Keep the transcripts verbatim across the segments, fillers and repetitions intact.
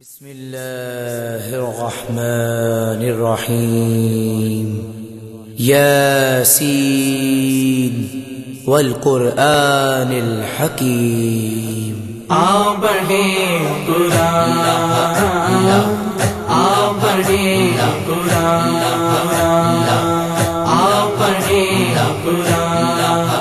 بسم الله الرحمن الرحيم ياسين والقرآن الحكيم آؤ پڑھیں قرآن، آؤ پڑھیں قرآن، آؤ پڑھیں قرآن،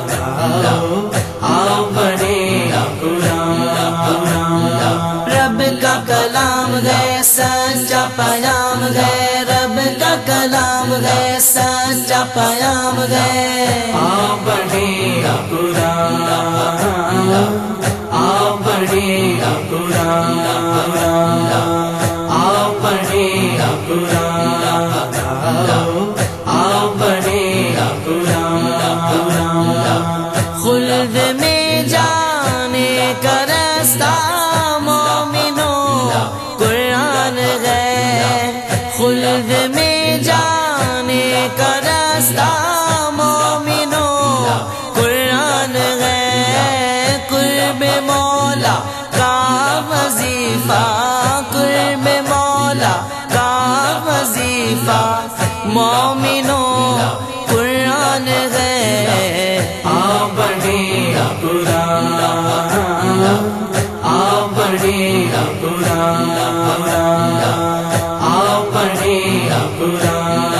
آؤ پڑھیں قرآن۔ رب کا کلام ہے سچا پیام ہے، رب کا کلام ہے سچا پیام ہے۔ آؤ پڑھیں قرآن، آؤ پڑھیں قرآن، آؤ پڑھیں قرآن، آؤ پڑھیں قرآن۔ خلد میں جانے کا راستہ مومنوں قرآن ہے، خلد میں جانے کا راستہ مومنوں قرآن ہے۔ قرب مولا کا وظیفہ، قرب مولا کا وظیفہ مومنوں قرآن ہے۔ آؤ پڑھیں قرآن، آؤ پڑھیں قرآن، آؤ پڑھیں قرآن،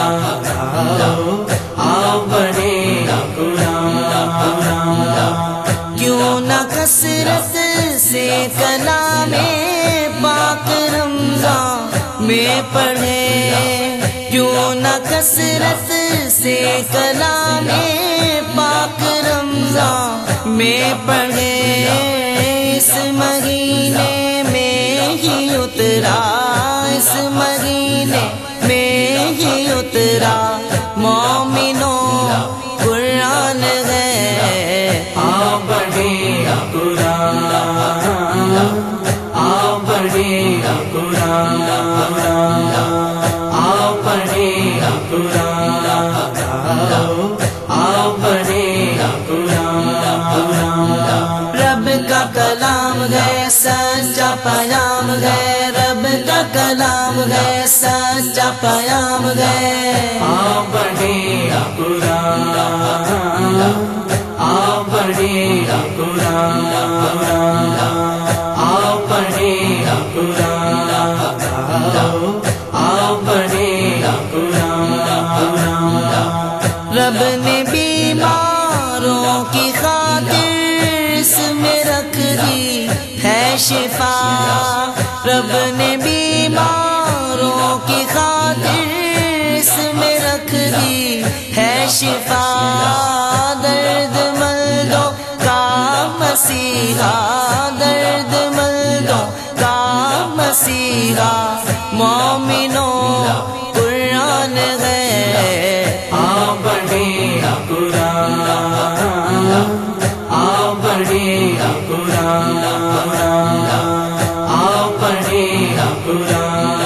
آؤ پڑھیں قرآن۔ کیوں نہ کثرت سے کلام پاک رمضان میں پڑھے، کیوں نہ کثرت سے کلام پاک رمضان میں پڑھے۔ اس مہینے میں ہی اترا، اس مہینے میں ہی اترا مومنوں قرآن ہے۔ آؤ پڑھیں قرآن، آؤ پڑھیں قرآن، آؤ پڑھیں قرآن، آؤ پڑھیں قرآن۔ رب کا کلام ہے سچا پیام ہے، رب کا کلام ہے سچا پیام ہے۔ آؤ پڑھیں قرآن، آؤ پڑھیں قرآن، آؤ پڑھیں قرآن، آؤ پڑھیں قرآن۔ رب نے بیماروں کی خاطر اس میں رکھ دی ہے شفا، رب نے بیماروں کی خاطر اس میں رکھ دی ہے شفا۔ درد مندوں کا مسیحا، درد مندوں کا مسیحا مومنوں قرآن ہے۔ آؤ پڑھیں قرآن، آؤ پڑھیں قرآن، آؤ پڑھیں قرآن،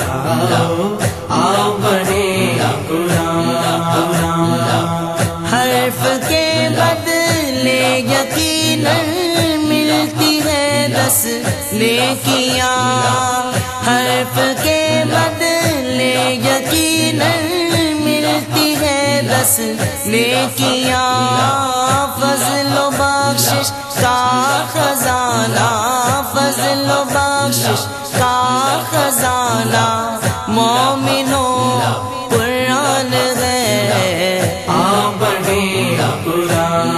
آؤ پڑھیں قرآن۔ حرف کے بدلے یقیناً ملتی ہے دس نیکیاں، حرف کے بدلے یقیناً ملتی ہے دس نیکیاں۔ فضل و بخشش کا خزانہ، فضل و بخشش کا خزانہ مومنوں قرآن ہے۔ آؤ پڑھیں قرآن،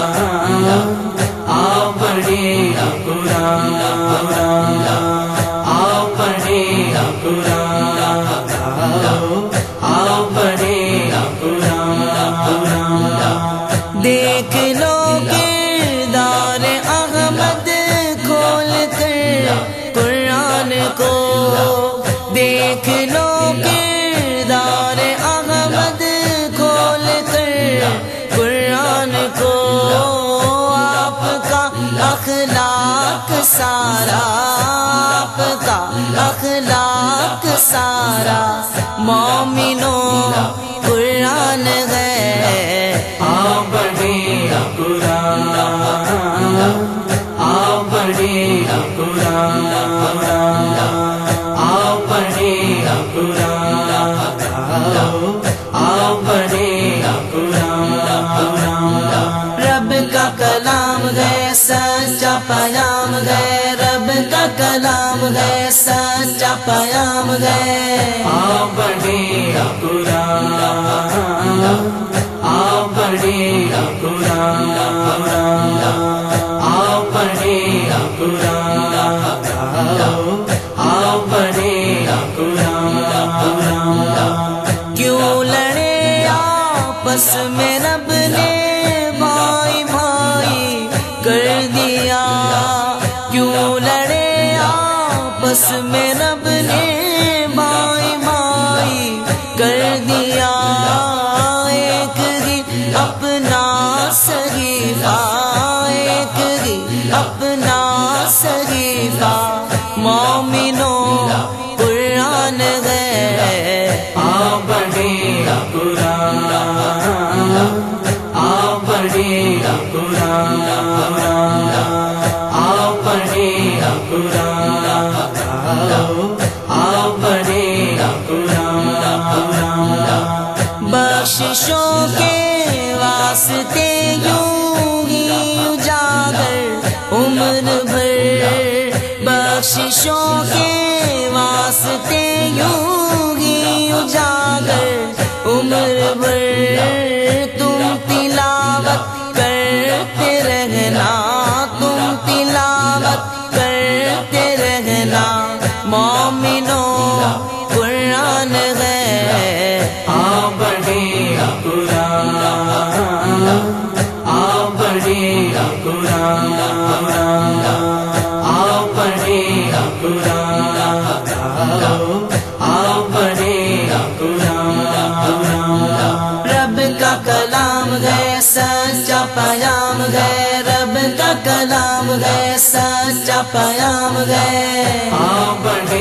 آؤ پڑھیں قرآن، آؤ پڑھیں قرآن، آؤ پڑھیں قرآن۔ دیکھ لو کردار احمد کھول کر قرآن کو، دیکھ لو کردار احمد کھول کر قرآن کو۔ آپ کا اخلاق سارا، آپ کا اخلاق سارا مومنوں قرآن ہے۔ آؤ پڑھیں قرآن، آؤ پڑھیں قرآن، کلام ہے سچا پیام ہے آ بڑھے قرآن آ بڑھے قرآن آ بڑھے قرآن آ بڑھے قرآن کیوں لڑے آپس میں رب نے بھائی بھائی کر دیا کیوں لڑے آپس میں رب نے بھائی بھائی کر دیا ایک دن اپنا صحیفہ ایک دن اپنا صحیفہ مومنوں قرآن ہے آ بڑھے قرآن آ بڑھے قرآن آ بڑھے قرآن آ بڑھے قرآن بخششوں کے واسطے یوں ہی اجاگر عمر بھر بخششوں کے واسطے یوں ہی اجاگر عمر بھر تم تلاوت کرتے رہنا تم تلاوت کرتے رہنا مومنوں قرآن ہے آ بڑھے قرآن آ بڑھے قرآن آ بڑھے قرآن آ بڑھے قرآن رب کا کلام ہے سچا پیام ہے رب کا کلام ہے سچا پیام ہے آ بڑھے